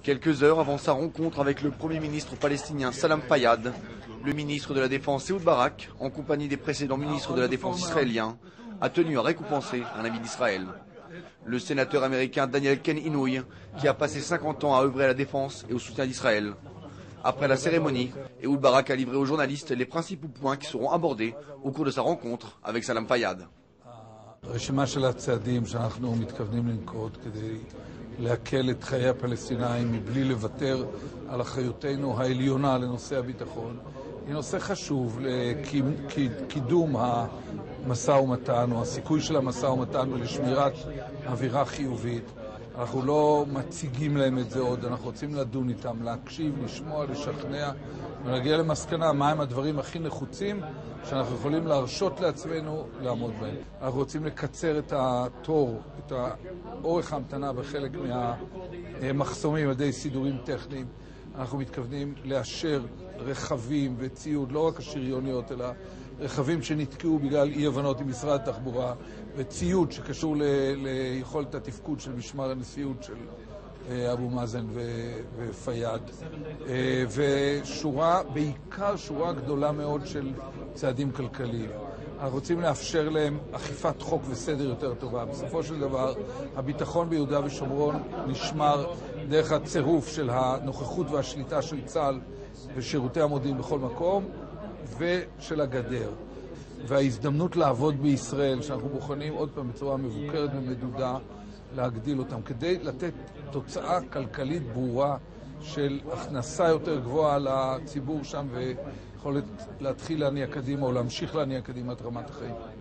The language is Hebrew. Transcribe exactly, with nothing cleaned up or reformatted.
Quelques heures avant sa rencontre avec le Premier ministre palestinien Salam Fayyad, le ministre de la Défense Ehud Barak, en compagnie des précédents ministres de la Défense israéliens, a tenu à récompenser un ami d'Israël. Le sénateur américain Daniel Ken Inouye, qui a passé cinquante ans à œuvrer à la défense et au soutien d'Israël. Après la cérémonie, Ehud Barak a livré aux journalistes les principaux points qui seront abordés au cours de sa rencontre avec Salam Fayyad. רשימה של הצעדים שאנחנו מתכוונים לנקוט כדי להקל את חיי הפלסטינאים מבלי לוותר על אחריותנו העליונה לנושא הביטחון היא נושא חשוב לקידום המשא ומתן או הסיכוי של המשא ומתן ולשמירת אווירה חיובית. אנחנו לא מציגים להם את זה עוד, אנחנו רוצים לדון איתם, להקשיב, לשמוע, לשכנע ולהגיע למסקנה מהם הדברים הכי נחוצים שאנחנו יכולים להרשות לעצמנו לעמוד בהם. אנחנו רוצים לקצר את התור, את אורך ההמתנה בחלק מהמחסומים על ידי סידורים טכניים. אנחנו מתכוונים לאשר רכבים וציוד, לא רק השריוניות, אלא רכבים שנתקעו בגלל אי-הבנות עם משרד התחבורה, וציוד שקשור ל- ליכולת התפקוד של משמר הנשיאות של אבו מאזן ופייד, ושורה, בעיקר שורה גדולה מאוד של צעדים כלכליים. אנחנו רוצים לאפשר להם אכיפת חוק וסדר יותר טובה. בסופו של דבר, הביטחון ביהודה ושומרון נשמר דרך הצירוף של הנוכחות והשליטה של צה"ל ושירותי המודיעין בכל מקום, ושל הגדר. וההזדמנות לעבוד בישראל, שאנחנו בוחנים עוד פעם בצורה מבוקרת ומדודה, להגדיל אותם, כדי לתת תוצאה כלכלית ברורה של הכנסה יותר גבוהה לציבור שם ויכולת להתחיל להניע קדימה או להמשיך להניע קדימה את רמת החיים.